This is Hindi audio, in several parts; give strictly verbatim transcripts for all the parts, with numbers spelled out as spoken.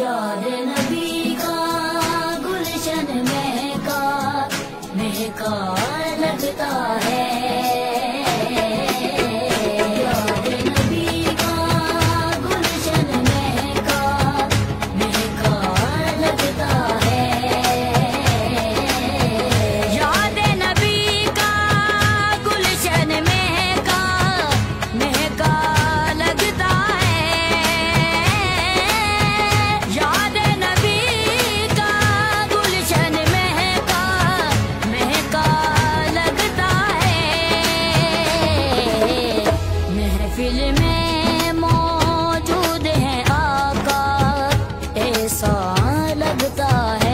याद नबी का गुलशन महका महका लगता है। याद नबी का गुलशन महका महका लगता है। याद नबी का गुलशन महका महका लगता है। याद नबी का गुलशन महका महका लगता है। महफिल में मौजूद है आका ऐसा लगता है।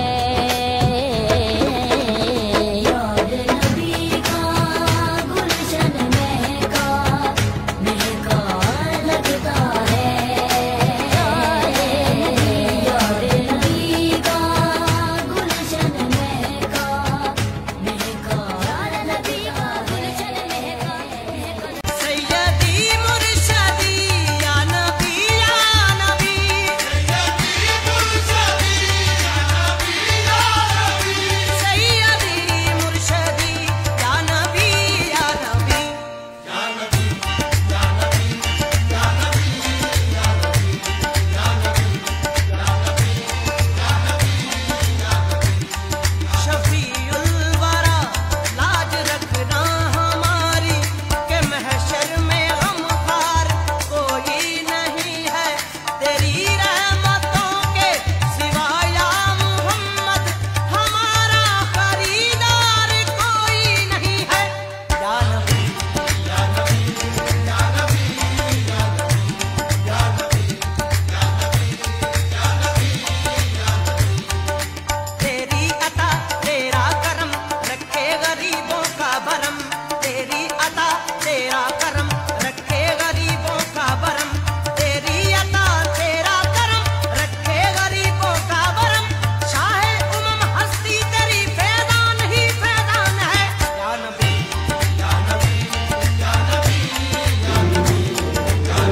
याद नबी का गुलशन महका महका लगता है। याद नबी का गुलशन महका महका नबी का गुलशन महका महका। सैयदी मुर्शदी या नबी या नबी, सैयदी मुर्शदी या नबी या नबी, सैयदी मुर्शदी या नबी या नबी, या नबी या नबी या नबी या नबी या नबी या नबी या नबी। शफीउल वरा लाज रखना हमारी के महशर में गमखार कोई नहीं है तेरी रहमतों के सिवा या मोहम्मद, हमारा खरीदार कोई नहीं है। या नबी या नबी या नबी या नबी या नबी या नबी या नबी या नबी। तेरी अता तेरा करम रखे गरीबों का भरम, तेरी अता तेरा करम रखे गरीबों का भरम, तेरी अता तेरा करम रखे गरीबों का भरम। शाहे उमम हस्ती तेरी फैदान ही फैदान है। या नबी या नबी या नबी या नबी या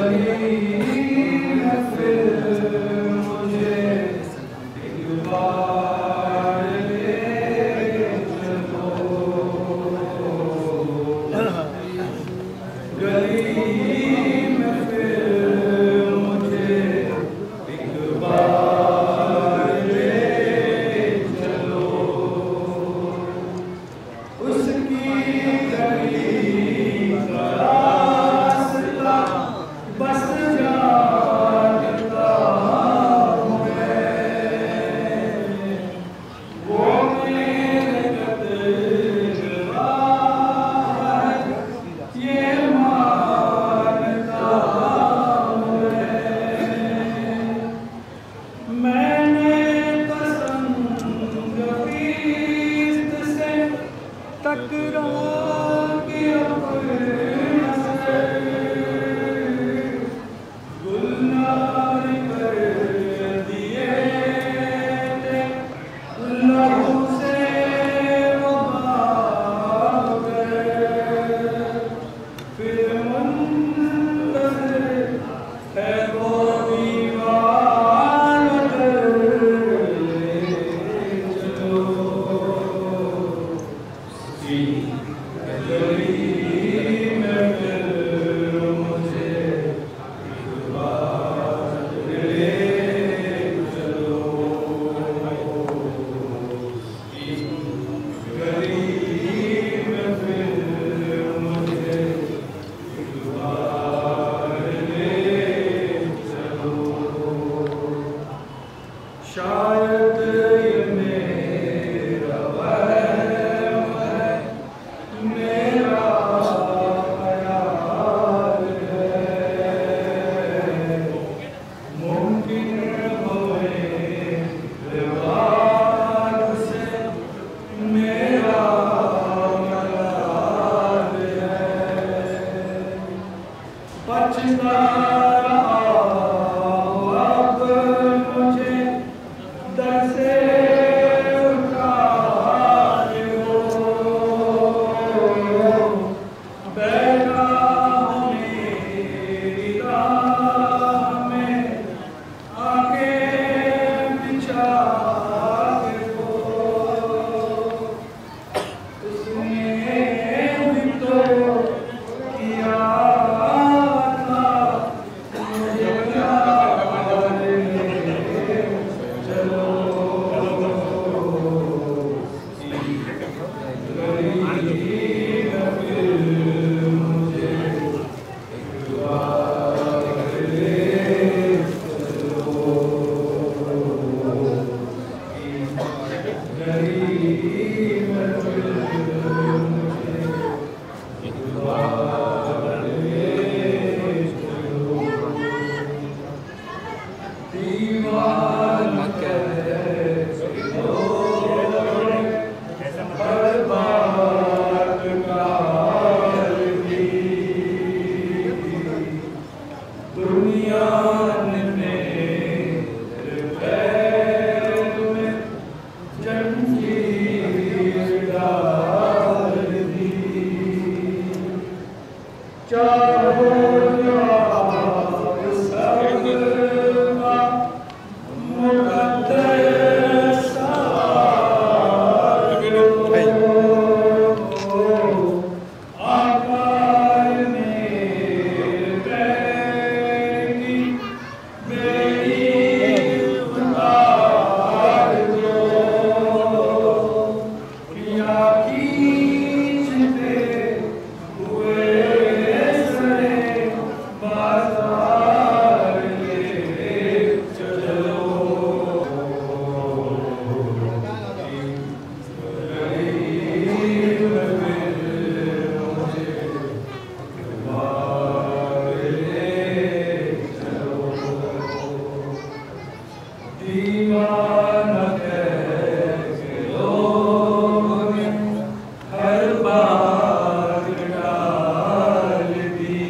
दीवाना कैसे लोग हर बात डाल दी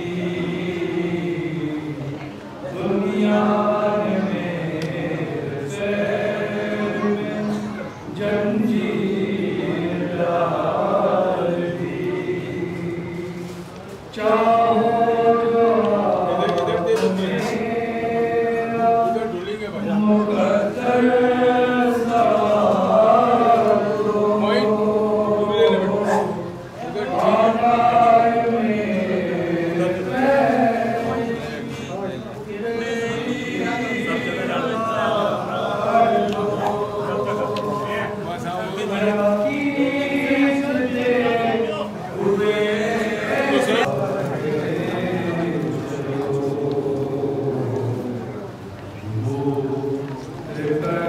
दुनिया ने मेरे सैर में जंजीर डाल दी चाहो जो मुकद्दर If